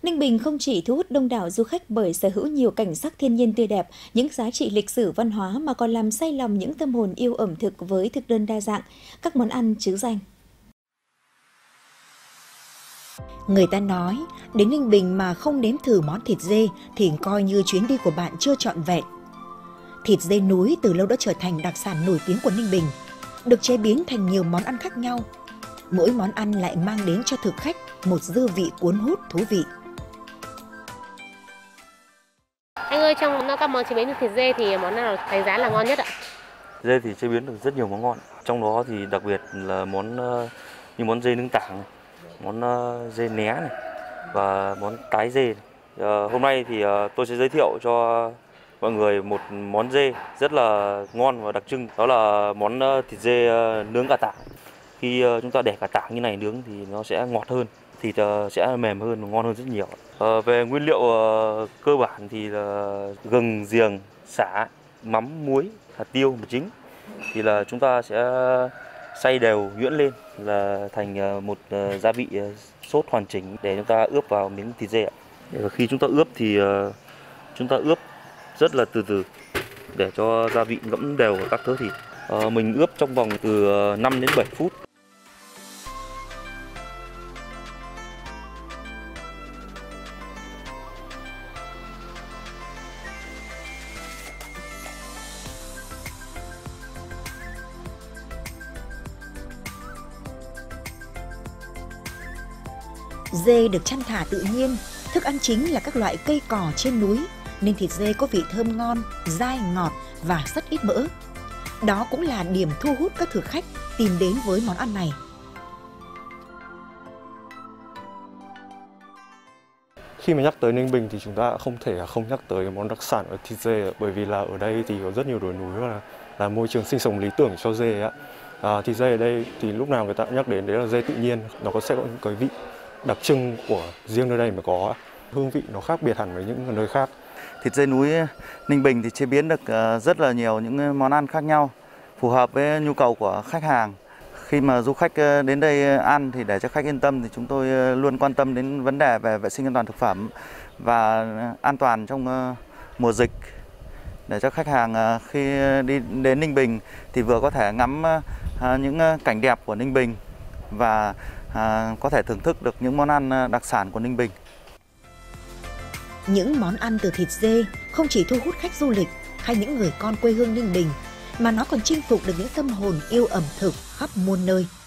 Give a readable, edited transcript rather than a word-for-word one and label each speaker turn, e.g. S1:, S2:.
S1: Ninh Bình không chỉ thu hút đông đảo du khách bởi sở hữu nhiều cảnh sắc thiên nhiên tươi đẹp, những giá trị lịch sử văn hóa mà còn làm say lòng những tâm hồn yêu ẩm thực với thực đơn đa dạng, các món ăn trứ danh.
S2: Người ta nói, đến Ninh Bình mà không nếm thử món thịt dê thì coi như chuyến đi của bạn chưa trọn vẹn. Thịt dê núi từ lâu đã trở thành đặc sản nổi tiếng của Ninh Bình, được chế biến thành nhiều món ăn khác nhau. Mỗi món ăn lại mang đến cho thực khách một dư vị cuốn hút thú vị.
S3: Anh ơi, trong các món chế biến từ thịt dê thì món nào đánh giá là ngon nhất ạ?
S4: Dê thì chế biến được rất nhiều món ngon. Trong đó thì đặc biệt là như món dê nướng tảng, món dê né này và món tái dê này. Hôm nay thì tôi sẽ giới thiệu cho mọi người một món dê rất là ngon và đặc trưng, đó là món thịt dê nướng cà tảng. Khi chúng ta để cà tảng như này nướng thì nó sẽ ngọt hơn, thịt sẽ mềm hơn và ngon hơn rất nhiều. Về nguyên liệu cơ bản thì là gừng, giềng, sả, mắm, muối, hạt tiêu là chính. Thì là chúng ta sẽ xay đều nhuyễn lên là thành một gia vị sốt hoàn chỉnh để chúng ta ướp vào miếng thịt dê. Khi chúng ta ướp thì chúng ta ướp rất là từ từ để cho gia vị ngấm đều vào các thớ thịt. Mình ướp trong vòng từ 5 đến 7 phút.
S2: Dê được chăn thả tự nhiên, thức ăn chính là các loại cây cỏ trên núi, nên thịt dê có vị thơm ngon, dai ngọt và rất ít mỡ. Đó cũng là điểm thu hút các thực khách tìm đến với món ăn này.
S5: Khi mà nhắc tới Ninh Bình thì chúng ta không thể không nhắc tới món đặc sản ở thịt dê, bởi vì là ở đây thì có rất nhiều đồi núi và là môi trường sinh sống lý tưởng cho dê ạ. Thịt dê ở đây thì lúc nào người ta cũng nhắc đến đấy là dê tự nhiên, nó sẽ có những cái vị đặc trưng của riêng nơi đây mới có. Hương vị nó khác biệt hẳn với những nơi khác.
S6: Thịt dê núi Ninh Bình thì chế biến được rất là nhiều những món ăn khác nhau, phù hợp với nhu cầu của khách hàng. Khi mà du khách đến đây ăn thì để cho khách yên tâm thì chúng tôi luôn quan tâm đến vấn đề về vệ sinh an toàn thực phẩm và an toàn trong mùa dịch, để cho khách hàng khi đi đến Ninh Bình thì vừa có thể ngắm những cảnh đẹp của Ninh Bình và có thể thưởng thức được những món ăn đặc sản của Ninh Bình.
S2: Những món ăn từ thịt dê không chỉ thu hút khách du lịch hay những người con quê hương Ninh Bình, mà nó còn chinh phục được những tâm hồn yêu ẩm thực khắp muôn nơi.